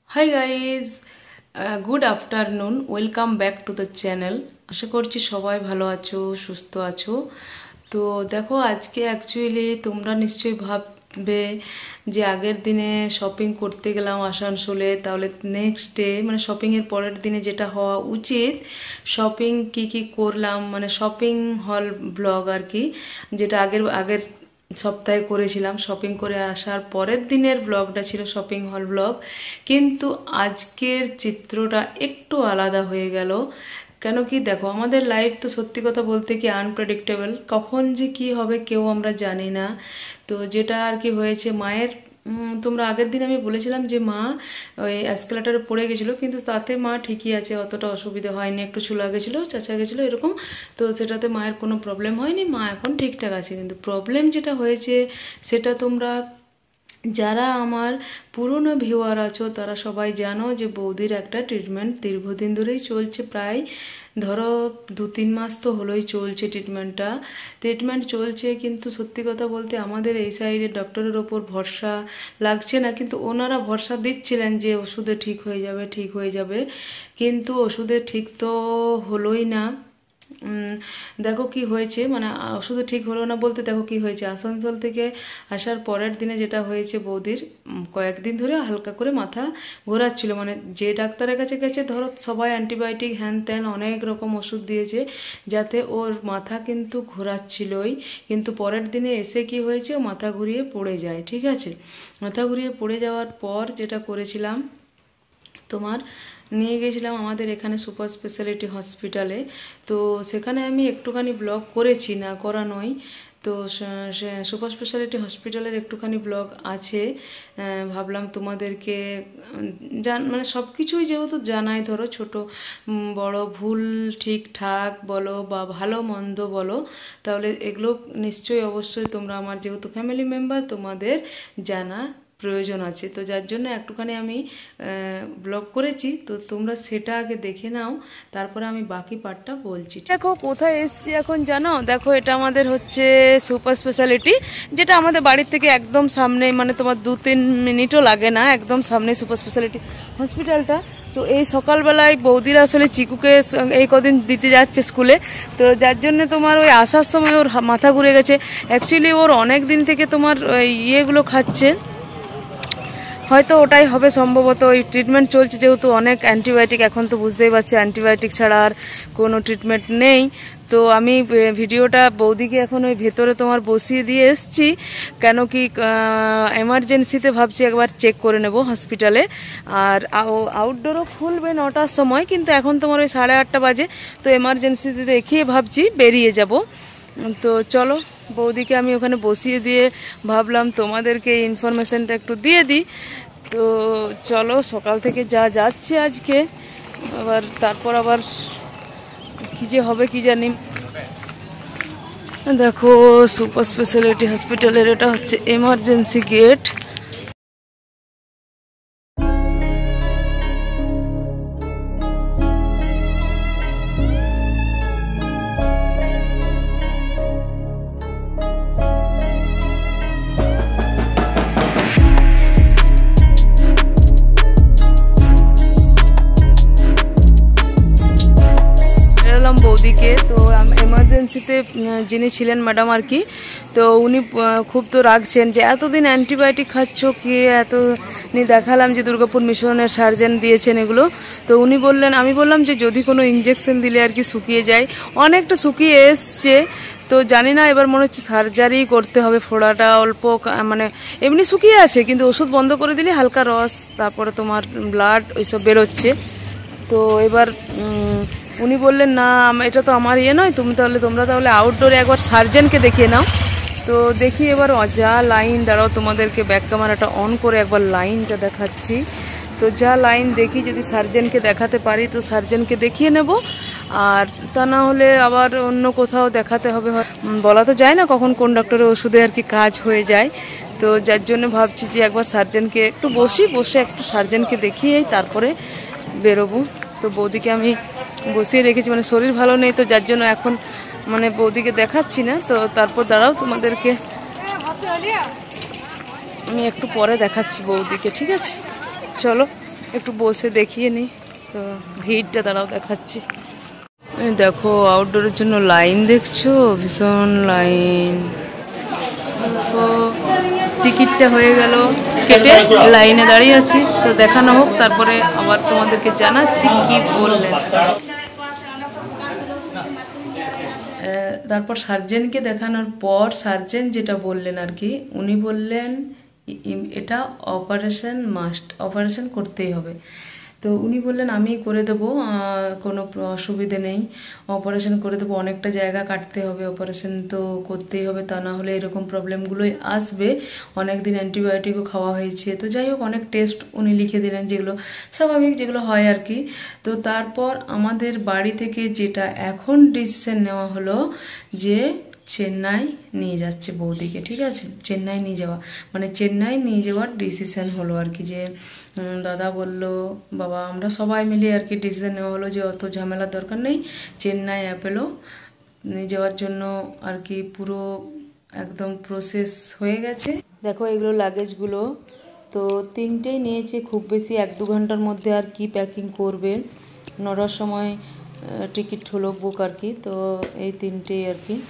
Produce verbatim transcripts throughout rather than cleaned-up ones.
High guys, good afternoon. Welcome back to the channel. আশা করছি সবাই ভালো আছো, সুস্থ আছো। তো দেখো, আজকে অ্যাকচুয়ালি তোমরা নিশ্চয়ই ভাববে যে আগের দিনে শপিং করতে গেলাম আসানসোলে, তাহলে নেক্সট ডে মানে শপিংয়ের পরের দিনে যেটা হওয়া উচিত, শপিং কি কি করলাম মানে শপিং হল ব্লগ আর কি, যেটা আগের আগের সপ্তাহে করেছিলাম। শপিং করে আসার পরের দিনের ব্লগটা ছিল শপিং হল ব্লগ, কিন্তু আজকের চিত্রটা একটু আলাদা হয়ে গেল। কেন কি দেখো, আমাদের লাইফ তো সত্যি কথা বলতে কি আনপ্রেডিক্টেবল, কখন যে কি হবে কেউ আমরা জানি না। তো যেটা আর কি হয়েছে, মায়ের তোমরা আগের দিন আমি বলেছিলাম যে মা ওই এসকেলেটারে পড়ে গেছিলো, কিন্তু তাতে মা ঠিকই আছে, অতটা অসুবিধা হয়নি। একটু চুলা গেছিলো, চাচা গেছিলো এরকম, তো সেটাতে মায়ের কোনো প্রবলেম হয়নি, মা এখন ঠিকঠাক আছে। কিন্তু প্রবলেম যেটা হয়েছে সেটা তোমরা যারা আমার পুরনো ভিউয়ার আছো তারা সবাই জানো যে বৌদির একটা ট্রিটমেন্ট দীর্ঘদিন ধরেই চলছে, প্রায় ধরো দু তিন মাস তো হলোই চলছে ট্রিটমেন্টটা। ট্রিটমেন্ট চলছে, কিন্তু সত্যি কথা বলতে আমাদের এই সাইডে ডক্টরের ওপর ভরসা লাগছে না। কিন্তু ওনারা ভরসা দিচ্ছিলেন যে ওষুধে ঠিক হয়ে যাবে, ঠিক হয়ে যাবে, কিন্তু ওষুধে ঠিক তো হলোই না। দেখো কি হয়েছে, মানে ওষুধে ঠিক হলো না বলতে দেখো কি হয়েছে, আসানসোল থেকে আসার পরের দিনে যেটা হয়েছে, বৌদির কয়েকদিন ধরে হালকা করে মাথা ঘোরাচ্ছিল। মানে যে ডাক্তারের কাছে গেছে ধরো সবাই অ্যান্টিবায়োটিক হ্যান ত্যান অনেক রকম ওষুধ দিয়েছে যাতে ওর মাথা কিন্তু ঘোরাচ্ছিলই, কিন্তু পরের দিনে এসে কি হয়েছে, ও মাথা ঘুরিয়ে পড়ে যায়। ঠিক আছে, মাথা ঘুরিয়ে পড়ে যাওয়ার পর যেটা করেছিলাম, তোমার নিয়ে গেছিলাম আমাদের এখানে সুপার স্পেশালিটি হসপিটালে। তো সেখানে আমি একটুখানি ব্লগ করেছি, না করা নয়। তো সুপার স্পেশালিটি হসপিটালের একটুখানি ব্লগ আছে, ভাবলাম তোমাদেরকে জান মানে সব কিছুই যেহেতু জানাই, ধরো ছোট বড় ভুল ঠিকঠাক বলো বা ভালো মন্দ বলো, তাহলে এগুলো নিশ্চয়ই অবশ্যই তোমরা আমার যেহেতু ফ্যামিলি মেম্বার তোমাদের জানা প্রয়োজন আছে। তো যার জন্য একটুখানি আমি ব্লগ করেছি, তো তোমরা সেটা আগে দেখে নাও, তারপরে আমি বাকি পার্টটা বলছি। দেখো কোথায় এসছি এখন জানো, দেখো এটা আমাদের হচ্ছে সুপার স্পেশালিটি, যেটা আমাদের বাড়ির থেকে একদম সামনে, মানে তোমার দু তিন মিনিটও লাগে না, একদম সামনে সুপার স্পেশালিটি হসপিটালটা। তো এই সকালবেলায় বৌদিরা আসলে চিকুকে এই কদিন দিতে যাচ্ছে স্কুলে, তো যার জন্য তোমার ওই আসার সময় ওর মাথা ঘুরে গেছে। অ্যাকচুয়ালি ওর অনেক দিন থেকে তোমার ইয়েগুলো খাচ্ছে, হয়তো ওটাই হবে সম্ভবত। ওই ট্রিটমেন্ট চলছে যেহেতু অনেক অ্যান্টিবায়োটিক, এখন তো বুঝতেই পারছি অ্যান্টিবায়োটিক ছাড়া আর কোনো ট্রিটমেন্ট নেই। তো আমি ভিডিওটা বৌদিকে এখন ওই ভেতরে তোমার বসিয়ে দিয়ে এসছি, কেন কি এমার্জেন্সিতে ভাবছি একবার চেক করে নেব হসপিটালে। আর আউটডোরও খুলবে নটার সময়, কিন্তু এখন তোমার ওই সাড়ে আটটা বাজে, তো এমার্জেন্সিতে দেখিয়ে ভাবছি বেরিয়ে যাব। তো চলো, বৌদিকে আমি ওখানে বসিয়ে দিয়ে ভাবলাম তোমাদেরকে এই ইনফরমেশনটা একটু দিয়ে দিই। তো চলো, সকাল থেকে যা যাচ্ছে আজকে, আবার তারপর আবার কি যে হবে কি জানি। দেখো সুপার স্পেশালিটি হসপিটালের এটা হচ্ছে এমার্জেন্সি গেট। বৌদিকে তো এমার্জেন্সিতে যিনি ছিলেন ম্যাডাম আর কি, তো উনি খুব তো রাগছেন যে এতদিন অ্যান্টিবায়োটিক খাচ্ছ কি, এত দেখালাম যে দুর্গাপুর মিশনের সার্জেন দিয়েছেন এগুলো। তো উনি বললেন, আমি বললাম যে যদি কোনো ইঞ্জেকশন দিলে আর কি শুকিয়ে যায়, অনেকটা শুকিয়ে এসছে, তো জানি না এবার মনে হচ্ছে সার্জারি করতে হবে। ফোড়াটা অল্প মানে এমনি শুকিয়ে আছে, কিন্তু ওষুধ বন্ধ করে দিলে হালকা রস, তারপরে তোমার ব্লাড ওইসব বেরোচ্ছে। তো এবার উনি বললেন না এটা তো আমার ইয়ে নয়, তুমি তাহলে তোমরা তাহলে আউটডোরে একবার সার্জেনকে দেখিয়ে নাও। তো দেখি এবার যা লাইন, দাঁড়াও তোমাদেরকে ব্যাক ক্যামেরাটা অন করে একবার লাইনটা দেখাচ্ছি। তো যা লাইন দেখি, যদি সার্জেনকে দেখাতে পারি তো সার্জেনকে দেখিয়ে নেব, আর তা না হলে আবার অন্য কোথাও দেখাতে হবে, বলা তো যায় না কখন কোন ডক্টরের ওষুধে আর কি কাজ হয়ে যায়। তো যার জন্য ভাবছি যে একবার সার্জেনকে একটু বসি, বসে একটু সার্জেনকে দেখিয়েই তারপরে বেরোবো। তো বৌদিকে আমি বসিয়ে রেখেছি, মানে শরীর ভালো নেই, তো যার জন্য এখন মানে বৌদিকে দেখাচ্ছি না। তো তারপর দাঁড়াও তোমাদেরকে আমি একটু পরে দেখাচ্ছি বৌদিকে, ঠিক আছে? চলো। একটু বসে দেখিয়ে নি। তো ভিড়টা দাঁড়াও দেখাচ্ছি। দেখো আউটডোরের জন্য লাইন দেখছো, ভীষণ লাইন। দেখো টিকিটটা হয়ে গেল, কেটে লাইনে দাঁড়িয়ে আছি। তো দেখানো হোক, তারপরে আবার তোমাদেরকে জানাচ্ছি কি বললেন। তারপর সার্জেনকে দেখানোর পর সার্জেন যেটা বললেন আর কি, উনি বললেন এটা অপারেশন মাস্ট, অপারেশন করতেই হবে। তো উনি বললেন আমি করে দেবো, কোনো অসুবিধে নেই, অপারেশন করে দেবো। অনেকটা জায়গা কাটতে হবে, অপারেশন তো করতেই হবে, তা না হলে এরকম প্রবলেমগুলোই আসবে। অনেক দিন অ্যান্টিবায়োটিকও খাওয়া হয়েছে। তো যাই হোক, অনেক টেস্ট উনি লিখে দিলেন, যেগুলো স্বাভাবিক, যেগুলো হয় আর কি। তো তারপর আমাদের বাড়ি থেকে যেটা এখন ডিসিশন নেওয়া হলো যে চেন্নাই নিয়ে যাচ্ছে বৌদিকে, ঠিক আছে, চেন্নাই নিয়ে যাওয়া, মানে চেন্নাই নিয়ে যাওয়ার ডিসিশন হলো আর কি। যে দাদা বলল, বাবা, আমরা সবাই মিলে আর কি ডিসিশন নেওয়া হলো যে অত ঝামেলার দরকার নেই, চেন্নাই অ্যাপেলো নিয়ে যাওয়ার জন্য আর কি পুরো একদম প্রসেস হয়ে গেছে। দেখো এগুলো লাগেজগুলো, তো তিনটেই নিয়েছে, খুব বেশি এক দু ঘন্টার মধ্যে আর কি প্যাকিং করবে। নটার সময় টিকিট হলো বুক আর কি। তো এই তিনটেই আর কি,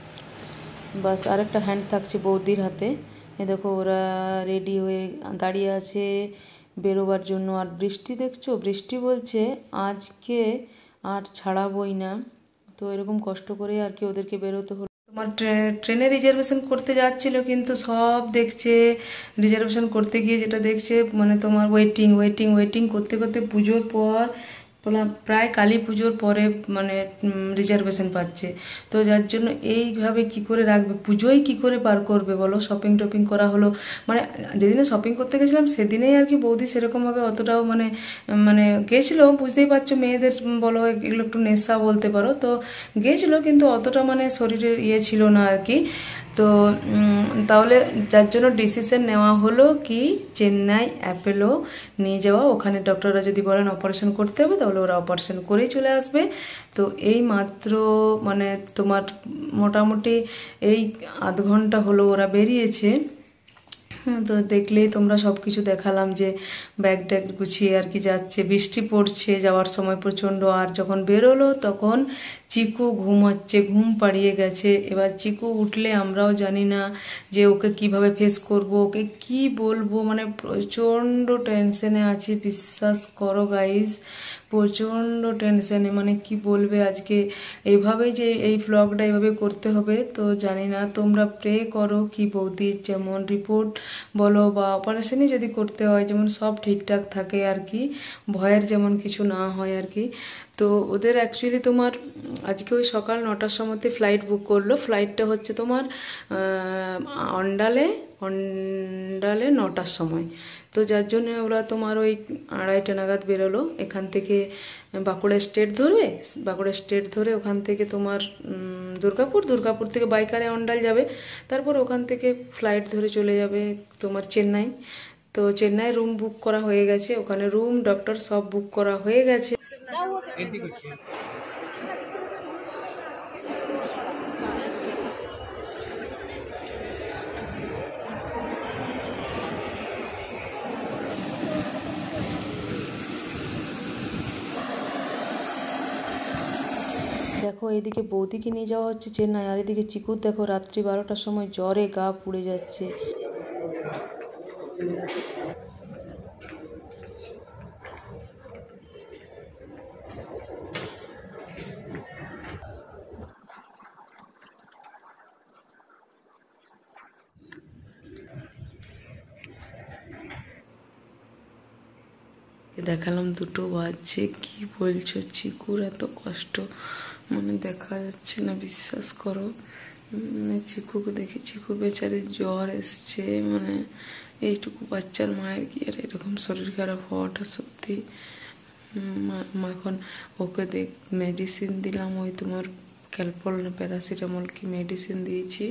বাস আরেকটা হ্যান্ড থাকছে বৌদির হাতে। এ দেখো ওরা রেডি হয়ে দাঁড়িয়ে আছে বেরোবার জন্য। আর বৃষ্টি দেখছো, বৃষ্টি বলছে আজকে আর ছাড়াবই না। তো এরকম কষ্ট করে আর কি ওদেরকে বেরোতে হলো। তোমার ট্রেনে রিজার্ভেশন করতে যাচ্ছিল, কিন্তু সব দেখছে রিজার্ভেশন করতে গিয়ে যেটা দেখছে, মানে তোমার ওয়েটিং ওয়েটিং ওয়েটিং করতে করতে পুজোর পর, প্রায় কালী পুজোর পরে মানে রিজার্ভেশন পাচ্ছে। তো যার জন্য এইভাবে কি করে রাখবে, পুজোই কি করে পার করবে বলো। শপিং টপিং করা হলো, মানে যেদিনে শপিং করতে গেছিলাম সেদিনেই আর কি বৌদি সেরকমভাবে অতটাও মানে মানে গেছিলো, বুঝতেই পারছো মেয়েদের বলো এগুলো একটু নেশা বলতে পারো। তো গেছিলো, কিন্তু অতটা মানে শরীরের ইয়ে ছিল না আর কি। তো তাহলে যার জন্য ডিসিশন নেওয়া হলো কি চেন্নাই অ্যাপেলো নিয়ে যাওয়া। ওখানে ডক্টররা যদি বলেন অপারেশন করতে হবে, তাহলে ওরা অপারেশন করেই চলে আসবে। তো এই মাত্র মানে তোমার মোটামুটি এই আধ ঘন্টা হলো ওরা বেরিয়েছে। তো দেখলেই তোমরা সব কিছু দেখালাম যে ব্যাগ ট্যাগ গুছিয়ে আর কি যাচ্ছে, বৃষ্টি পড়ছে যাওয়ার সময় প্রচণ্ড। আর যখন বেরোলো তখন চিকু ঘুমাচ্ছে, ঘুম পাড়িয়ে গেছে। এবার চিকু উঠলে আমরাও জানি না যে ওকে কিভাবে ফেস করব, ওকে কি বলবো, মানে প্রচণ্ড টেনশনে আছি, বিশ্বাস করো গাইজ, প্রচণ্ড টেনশনে। মানে কি বলবে আজকে এইভাবেই যে এই ভ্লগটা এইভাবে করতে হবে, তো জানি না। তোমরা প্রে করো কি বৌদির যেমন রিপোর্ট বলো বা অপারেশনই যদি করতে হয় যেমন সব ঠিকঠাক থাকে আর কি, ভয়ের যেমন কিছু না হয় আর কি। তো ওদের অ্যাকচুয়ালি তোমার আজকে ওই সকাল নটার সময়তে ফ্লাইট বুক করলো। ফ্লাইটটা হচ্ছে তোমার অন্ডালে অন্ডালে নটার সময়। তো যার জন্য ওরা তোমার ওই আড়াইটা নাগাদ বেরোলো এখান থেকে। বাঁকুড়া স্টেট ধরবে, বাঁকুড়া স্টেট ধরে ওখান থেকে তোমার দুর্গাপুর, দুর্গাপুর থেকে বাইকারে অন্ডাল যাবে, তারপর ওখান থেকে ফ্লাইট ধরে চলে যাবে তোমার চেন্নাই। তো চেন্নাই রুম বুক করা হয়ে গেছে, ওখানে রুম ডক্টর সব বুক করা হয়ে গেছে। দেখো এইদিকে বৌদিকে নিয়ে যাওয়া হচ্ছে চেন্নাই, আর এদিকে চিকুর দেখো রাত্রি বারোটার সময় জ্বরে গা পুড়ে যাচ্ছে। দেখালাম দুটো বাজছে, কি বলছো, চিকুর এত কষ্ট মানে দেখা যাচ্ছে না, বিশ্বাস করো। মানে চিকুকে দেখি, চিকু বেচারে জ্বর এসছে, মানে এইটুকু বাচ্চার মায়ের কি আর এরকম শরীর খারাপ হওয়াটা সত্যি। এখন ওকে দেখ মেডিসিন দিলাম, ওই তোমার ক্যালপল না প্যারাসিটামল কি মেডিসিন দিয়েছি।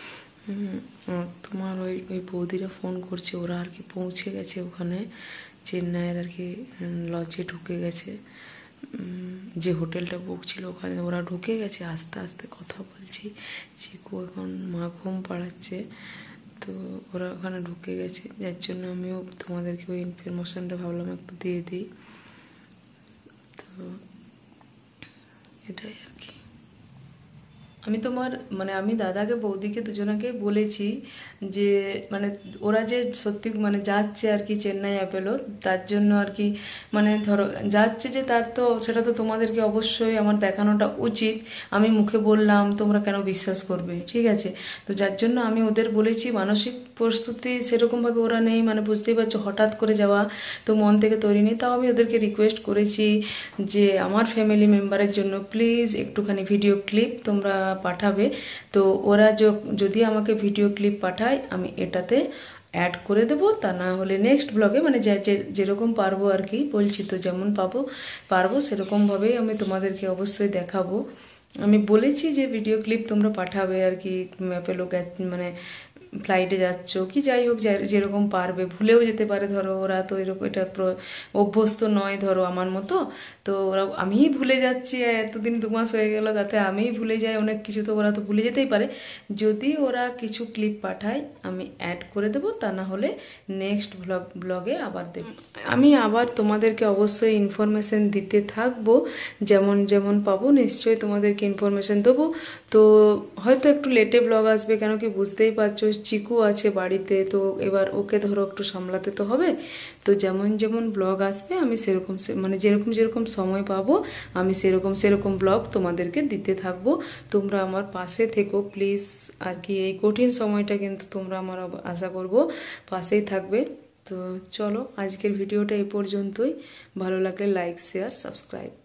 তোমার ওই ওই বৌদিরা ফোন করছে, ওরা আর কি পৌঁছে গেছে ওখানে চেন্নাইয়ের আর কি লজে ঢুকে গেছে, যে হোটেলটা বুক ছিল ওখানে ওরা ঢুকে গেছে। আস্তে আস্তে কথা বলছি, চিকু এখন মা ঘুম পাড়াচ্ছে। তো ওরা ওখানে ঢুকে গেছে, যার জন্য আমিও তোমাদেরকে ওই ইনফরমেশনটা ভাবলাম একটু দিয়ে দিই। তো এটাই আর কি। আমি তোমার মানে আমি দাদাকে বৌদিকে দুজনাকে বলেছি যে মানে ওরা যে সত্যি মানে যাচ্ছে আর কি চেন্নাই অ্যাপেলো, তার জন্য আর কি মানে ধরো যাচ্ছে যে তার তো সেটা তো তোমাদেরকে অবশ্যই আমার দেখানোটা উচিত। আমি মুখে বললাম তোমরা কেন বিশ্বাস করবে, ঠিক আছে? তো যার জন্য আমি ওদের বলেছি, মানসিক প্রস্তুতি সেরকমভাবে ওরা নেই, মানে বুঝতেই পারছো হঠাৎ করে যাওয়া, তো মন থেকে তৈরি নেই। তাও আমি ওদেরকে রিকোয়েস্ট করেছি যে আমার ফ্যামিলি মেম্বারের জন্য প্লিজ একটুখানি ভিডিও ক্লিপ তোমরা পাঠাবে। তো ওরা যদি আমাকে ভিডিও ক্লিপ পাঠায় আমি এটাতে অ্যাড করে দেবো, তা না হলে নেক্সট ব্লগে মানে যেরকম পারবো আর কি, বলছি তো যেমন পাবো পারবো সেরকমভাবেই আমি তোমাদেরকে অবশ্যই দেখাবো। আমি বলেছি যে ভিডিও ক্লিপ তোমরা পাঠাবে আর কি, অ্যাপেলো মানে ফ্লাইটে যাচ্ছ কি যাই হোক যেরকম পারবে, ভুলেও যেতে পারে, ধরো ওরা তো এরকম এটা অভ্যস্ত নয় ধরো আমার মতো। তো ওরা আমিই ভুলে যাচ্ছি, এতদিন দু মাস হয়ে গেল, তাতে আমিই ভুলে যাই অনেক কিছু, তো ওরা তো ভুলে যেতেই পারে। যদি ওরা কিছু ক্লিপ পাঠায় আমি অ্যাড করে দেবো, তা না হলে নেক্সট ব্লগ ব্লগে আবার দেব। আমি আবার তোমাদেরকে অবশ্যই ইনফরমেশন দিতে থাকবো, যেমন যেমন পাবো নিশ্চয়ই তোমাদেরকে ইনফরমেশন দেবো। তো হয়তো একটু লেটে ব্লগ আসবে, কেন কি বুঝতেই পারছো চিকু আছে বাড়িতে, তো এবার ওকে ধরো একটু সামলাতে তো হবে। তো যেমন যেমন ব্লগ আসবে আমি সেরকম মানে যেরকম যেরকম সময় পাবো আমি সেরকম সেরকম ব্লগ তোমাদেরকে দিতে থাকবো। তোমরা আমার পাশে থেকো প্লিজ আর কি, এই কঠিন সময়টা কিন্তু তোমরা আমার আশা করব পাশেই থাকবে। তো চলো আজকের ভিডিওটা এই পর্যন্তই, ভালো লাগলে লাইক শেয়ার সাবস্ক্রাইব।